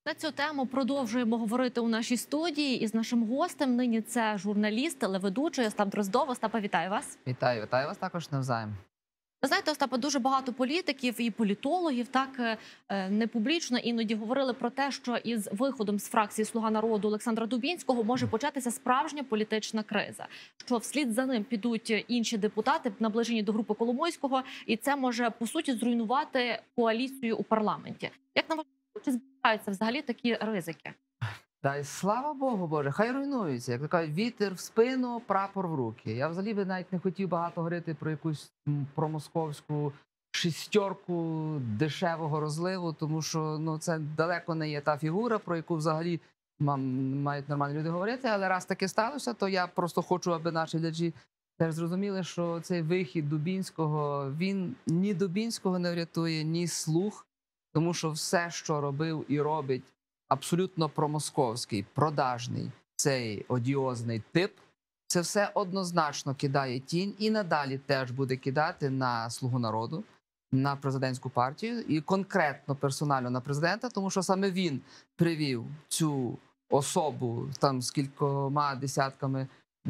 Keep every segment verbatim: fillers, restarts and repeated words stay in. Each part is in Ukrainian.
На цю тему продовжуємо говорити у нашій студії із нашим гостем. Нині це журналіст, телеведучий Остап Дроздов. Остапе, вітаю вас. Вітаю, вітаю вас також навзаєм. Ви знаєте, Остапе, дуже багато політиків і політологів так не публічно іноді говорили про те, що із виходом з фракції «Слуга народу» Олександра Дубінського може початися справжня політична криза. Що вслід за ним підуть інші депутати, наближені до групи Коломойського, і це може, по суті, зруйнувати коаліцію у парламенті. Як на вашу думку, чи збігаються взагалі такі ризики? Та й слава Богу, Боже, хай руйнуються. Як кажуть, вітер в спину, прапор в руки. Я взагалі би навіть не хотів багато говорити про якусь промосковську шістерку дешевого розливу, тому що ну, це далеко не є та фігура, про яку взагалі мають нормальні люди говорити. Але раз таке сталося, то я просто хочу, аби наші глядачі теж зрозуміли, що цей вихід Дубінського, він ні Дубінського не врятує, ні «Слуг», тому що все, що робив і робить абсолютно промосковський, продажний, цей одіозний тип, це все однозначно кидає тінь і надалі теж буде кидати на «Слугу народу», на президентську партію і конкретно персонально на президента, тому що саме він привів цю особу там з кількома десятками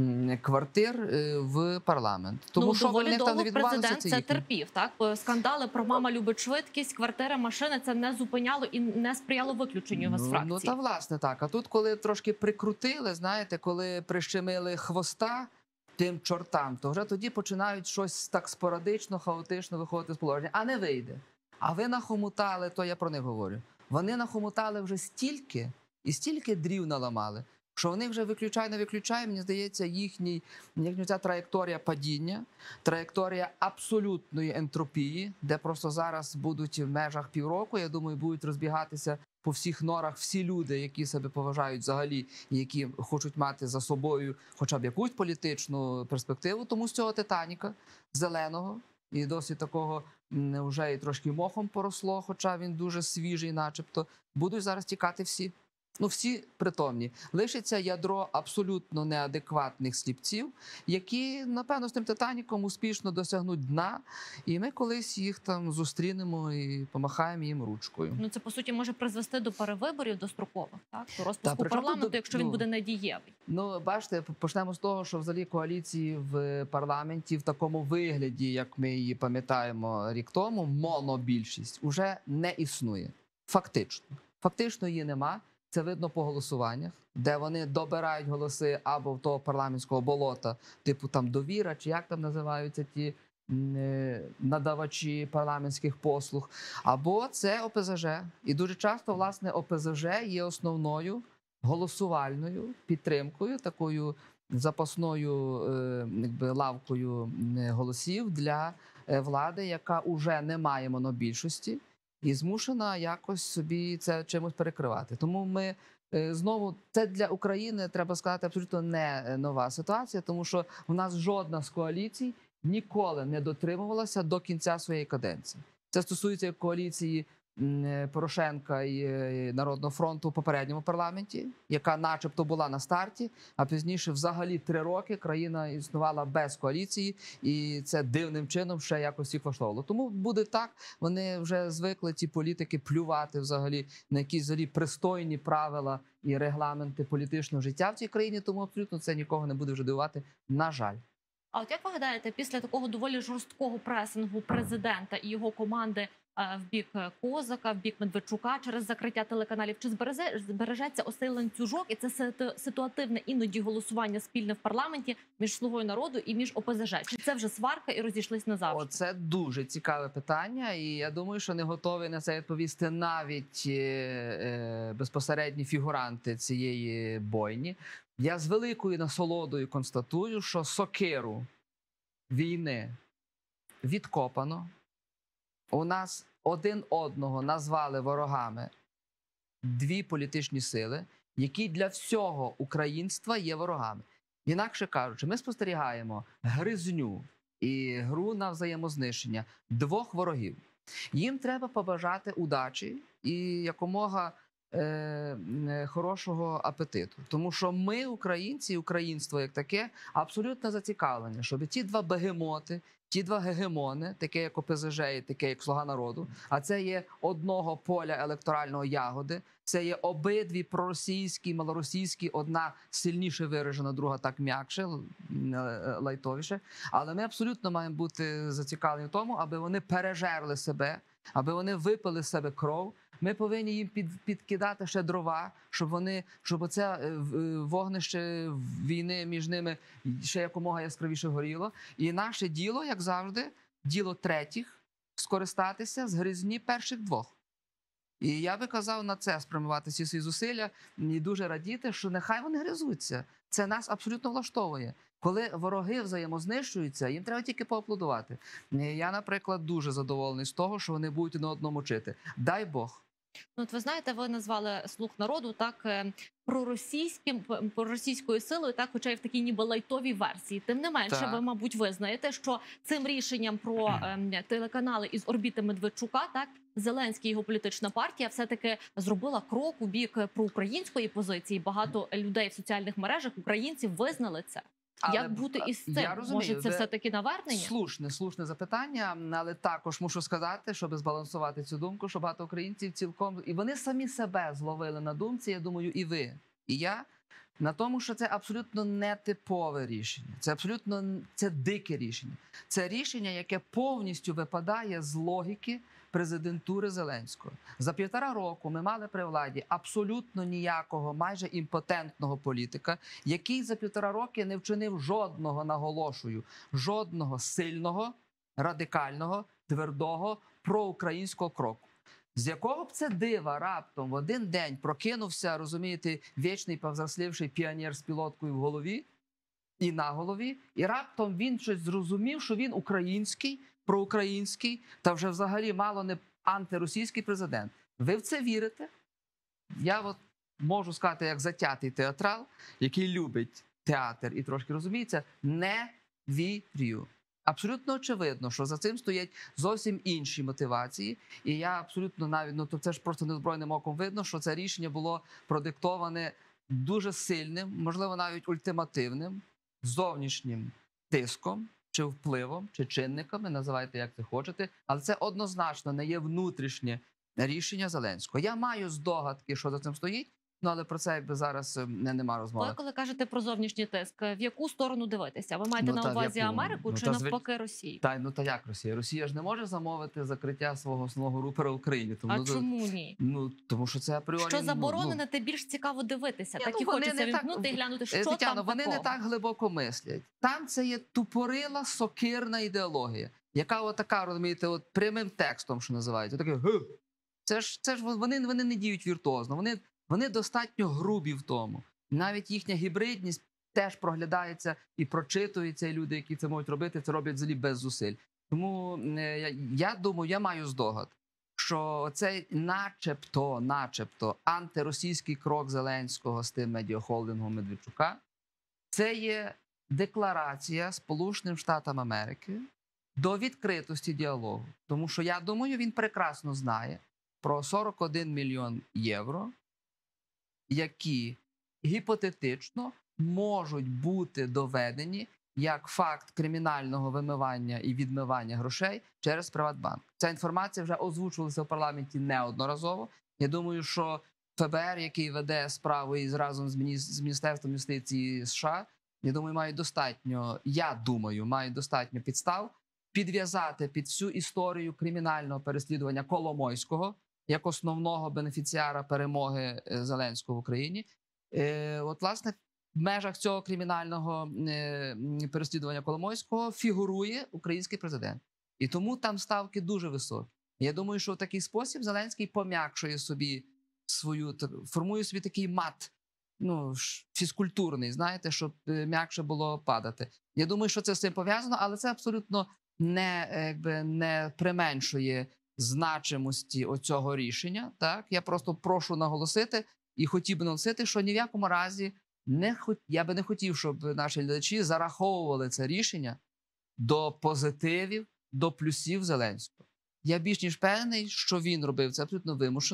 квартир в парламент. Тому ну, що доволі довго президент це, це терпів. Так? Скандали про «мама любить швидкість», квартири, машини – це не зупиняло і не сприяло виключенню його з фракції. Ну, та власне так. А тут, коли трошки прикрутили, знаєте, коли прищемили хвоста тим чортам, то вже тоді починають щось так спорадично, хаотично виходити з положення. А не вийде. А ви нахомутали, то я про них говорю. Вони нахомутали вже стільки і стільки дрів наламали, що вони вже виключай, не виключай, мені здається, їхній, їхня ця траєкторія падіння, траєкторія абсолютної ентропії, де просто зараз будуть в межах півроку, я думаю, будуть розбігатися по всіх норах всі люди, які себе поважають взагалі, і які хочуть мати за собою хоча б якусь політичну перспективу. Тому з цього «Титаніка» зеленого, і досить такого вже і трошки мохом поросло, хоча він дуже свіжий начебто, будуть зараз тікати всі. Ну, всі притомні. Лишиться ядро абсолютно неадекватних сліпців, які, напевно, з тим «Титаніком» успішно досягнуть дна, і ми колись їх там зустрінемо і помахаємо їм ручкою. Ну, це, по суті, може призвести до перевиборів дострокових, так? До розпуску Та, парламенту, до, якщо ну, він буде недієвий. Ну, бачите, почнемо з того, що взагалі коаліції в парламенті в такому вигляді, як ми її пам'ятаємо рік тому, монобільшість, уже не існує. Фактично. Фактично її нема. Це видно по голосуваннях, де вони добирають голоси або в того парламентського болота, типу там «Довіра», чи як там називаються ті надавачі парламентських послуг, або це О Пе Зе Же. І дуже часто, власне, О Пе Зе Же є основною голосувальною підтримкою, такою запасною якби, лавкою голосів для влади, яка уже не має монобільшості і змушена якось собі це чимось перекривати. Тому ми знову, це для України, треба сказати, абсолютно не нова ситуація, тому що в нас жодна з коаліцій ніколи не дотримувалася до кінця своєї каденції. Це стосується коаліції Порошенка і Народного фронту у попередньому парламенті, яка начебто була на старті, а пізніше взагалі три роки країна існувала без коаліції, і це дивним чином ще якось їх влаштовувало. Тому буде так, вони вже звикли, ці політики, плювати взагалі на якісь взагалі пристойні правила і регламенти політичного життя в цій країні, тому абсолютно це нікого не буде вже дивувати, на жаль. А от як ви гадаєте, після такого доволі жорсткого пресингу президента і його команди в бік Козака, в бік Медведчука через закриття телеканалів, чи збережеться ось цей ланцюжок і це ситуативне іноді голосування спільне в парламенті між «Слугою народу» і між О Пе Зе Же? Чи це вже сварка і розійшлись назавжди? Це дуже цікаве питання, і я думаю, що не готові на це відповісти навіть е, безпосередні фігуранти цієї бойні. Я з великою насолодою констатую, що сокиру війни відкопано. У нас один одного назвали ворогами дві політичні сили, які для всього українства є ворогами. Інакше кажучи, ми спостерігаємо гризню і гру на взаємознищення двох ворогів. Їм треба побажати удачі і якомога е, е, хорошого апетиту. Тому що ми, українці, українство як таке, абсолютно зацікавлені, щоб ті два бегемоти, ті два гегемони, таке як ОПЗЖ і таке як «Слуга народу», а це є одного поля електорального ягоди, це є обидві проросійські, малоросійські, одна сильніше виражена, друга так м'якше, лайтовіше. Але ми абсолютно маємо бути зацікавлені в тому, аби вони пережерли себе, аби вони випили з себе кров. Ми повинні їм під, підкидати ще дрова, щоб вони, щоб оце вогнище війни між ними ще якомога яскравіше горіло. І наше діло, як завжди, діло третіх, скористатися з гризні перших двох. І я би казав на це спрямувати всі свої зусилля і дуже радіти, що нехай вони гризуться. Це нас абсолютно влаштовує. Коли вороги взаємознищуються, їм треба тільки поаплодувати. Я, наприклад, дуже задоволений з того, що вони будуть на одному чити. Дай Бог. Ну, от ви знаєте, ви назвали «Слуг народу» так проросійським, проросійською силою, так, хоча й в такій ніби лайтовій версії. Тим не менше, Так. ви, мабуть, визнаєте, що цим рішенням про е, телеканали із орбіти Медведчука, так, Зеленський, його політична партія, все-таки зробила крок у бік проукраїнської позиції. Багато людей в соціальних мережах, українців, визнали це. Але Як бути із цим? я розумію, Може, це ви- все-таки навернення? Слушне, слушне запитання, але також мушу сказати, щоб збалансувати цю думку, що багато українців цілком, і вони самі себе зловили на думці, я думаю, і ви, і я, на тому, що це абсолютно нетипове рішення. Це абсолютно це дике рішення. Це рішення, яке повністю випадає з логіки президентури Зеленського. За півтора року ми мали при владі абсолютно ніякого, майже імпотентного політика, який за півтора роки не вчинив жодного, наголошую, жодного сильного, радикального, твердого, проукраїнського кроку. З якого б це дива раптом в один день прокинувся, розумієте, вічний повзрослівший піонер з пілоткою в голові і на голові, і раптом він щось зрозумів, що він український, проукраїнський, та вже взагалі мало не антиросійський президент. Ви в це вірите? Я от можу сказати, як затятий театрал, який любить театр і трошки розуміється, не вірю. Абсолютно очевидно, що за цим стоять зовсім інші мотивації. І я абсолютно навіть, ну то це ж просто незброєним оком видно, що це рішення було продиктоване дуже сильним, можливо, навіть ультимативним, зовнішнім тиском, чи впливом, чи чинниками, називайте як це хочете, але це однозначно не є внутрішнє рішення Зеленського. Я маю здогадки, що за цим стоїть, ну але про це якби зараз не, нема розмови. Ви коли кажете про зовнішній тиск, в яку сторону дивитеся? Ви маєте Ну, на та в увазі яку? Америку Ну, чи та звич- навпаки Росію? Та ну та як Росія? Росія ж не може замовити закриття свого основного рупора в Україні. Тому, А ну, чому ні? ну тому що це апріорі. Що ну, заборонене, те більш цікаво дивитися. Ні, Так ну, і вони хочеться не так- вімкнути і глянути, Е, що Тетяно, там вони такого. не так глибоко мислять. Там це є тупорила, сокирна ідеологія, яка отака, розумієте, от прямим текстом, що називається. Таке «Ге». Це ж це ж вони, вони не діють віртуозно. Вони, вони достатньо грубі в тому. Навіть їхня гібридність теж проглядається і прочитується, і люди, які це можуть робити, це роблять взагалі без зусиль. Тому е, я, я думаю, я маю здогад, що цей начебто, начебто антиросійський крок Зеленського з тим медіахолдингом Медведчука – це є декларація Сполученим Штатам Америки до відкритості діалогу. Тому що, я думаю, він прекрасно знає про сорок один мільйон євро, які гіпотетично можуть бути доведені як факт кримінального вимивання і відмивання грошей через Приватбанк. Ця інформація вже озвучувалася в парламенті неодноразово. Я думаю, що ФБР, який веде справу із разом з, міні... з Міністерством юстиції США, я думаю, мають достатньо, я думаю, мають достатньо підстав підв'язати під всю історію кримінального переслідування Коломойського як основного бенефіціара перемоги е, Зеленського в Україні. Е, от, власне, в межах цього кримінального е, переслідування Коломойського фігурує український президент. І тому там ставки дуже високі. Я думаю, що в такий спосіб Зеленський пом'якшує собі свою, формує собі такий мат, ну, фізкультурний, знаєте, щоб е, м'якше було падати. Я думаю, що це з цим пов'язано, але це абсолютно не, якби, не применшує значимості оцього рішення. Так? Я просто прошу наголосити і хотів би наголосити, що ні в якому разі не хот... я би не хотів, щоб наші глядачі зараховували це рішення до позитивів, до плюсів Зеленського. Я більш ніж певний, що він робив це абсолютно вимушено,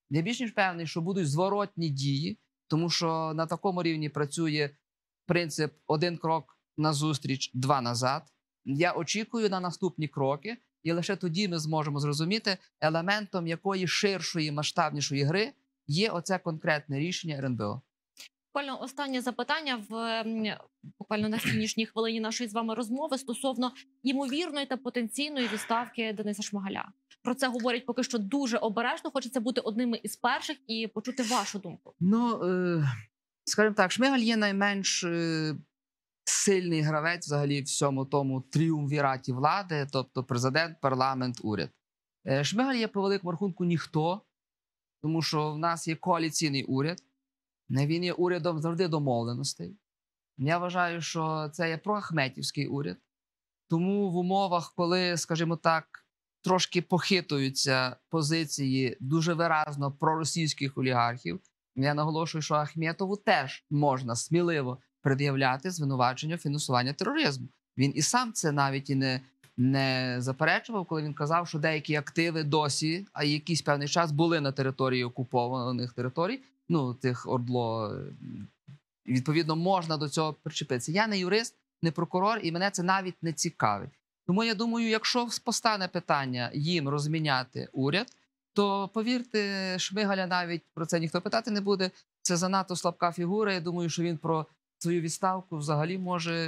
Я більш ніж певний, що будуть зворотні дії, тому що на такому рівні працює принцип один крок назустріч, два назад. Я очікую на наступні кроки, і лише тоді ми зможемо зрозуміти, елементом якої ширшої, масштабнішої гри є оце конкретне рішення РНБО. Буквально останнє запитання в м, буквально на фінішній хвилині нашої з вами розмови стосовно ймовірної та потенційної відставки Дениса Шмигаля. Про це говорять поки що дуже обережно. Хочеться бути одними із перших і почути вашу думку. Ну, е, скажімо так, Шмигаль є найменш е, сильний гравець взагалі в всьому тому тріумвіраті влади, тобто президент, парламент, уряд. Е, Шмигаль є по великому рахунку ніхто, тому що в нас є коаліційний уряд, він є урядом завжди домовленостей. Я вважаю, що це є проахметівський уряд. Тому в умовах, коли, скажімо так, трошки похитуються позиції дуже виразно проросійських олігархів, я наголошую, що Ахметову теж можна сміливо пред'являти звинувачення фінансування тероризму. Він і сам це навіть і не, не заперечував, коли він казав, що деякі активи досі, а якийсь певний час були на території окупованих територій, ну, тих ОРДЛО, відповідно, можна до цього причепитися. Я не юрист, не прокурор, і мене це навіть не цікавить. Тому я думаю, якщо постане питання їм розміняти уряд, то, повірте, Шмигаля навіть про це ніхто питати не буде. Це занадто слабка фігура. Я думаю, що він про свою відставку взагалі може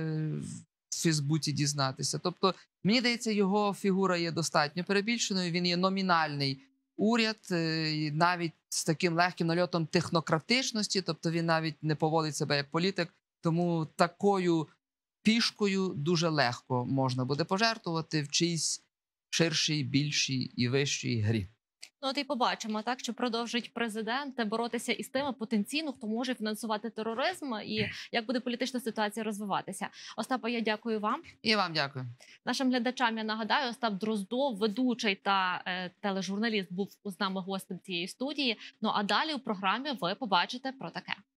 в Фейсбуці дізнатися. Тобто, мені здається, його фігура є достатньо перебільшеною, він є номінальний уряд, е, навіть з таким легким нальотом технократичності, тобто він навіть не поводить себе як політик, тому такою пішкою дуже легко можна буде пожертвувати в чиїсь ширшій, більшій і вищій грі. Ну от і побачимо, так, що продовжить президент боротися із тими потенційно, хто може фінансувати тероризм, і як буде політична ситуація розвиватися. Остапа, я дякую вам. І вам дякую. Нашим глядачам я нагадаю, Остап Дроздов, ведучий та е, тележурналіст, був з нами гостем цієї студії. Ну а далі у програмі ви побачите про таке.